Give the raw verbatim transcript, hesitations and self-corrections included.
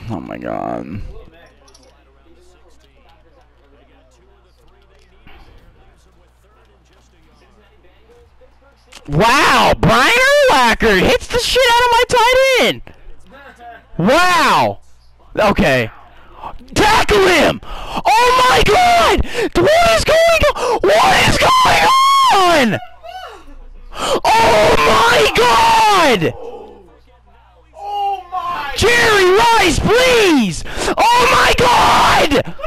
Oh my god. Wow, Brian Urlacher hits the shit out of my tight end. Wow. Okay. Tackle him! Oh my god! What is going on? What is going on? Oh my god! Oh my! Jerry Rice, please! Oh my god!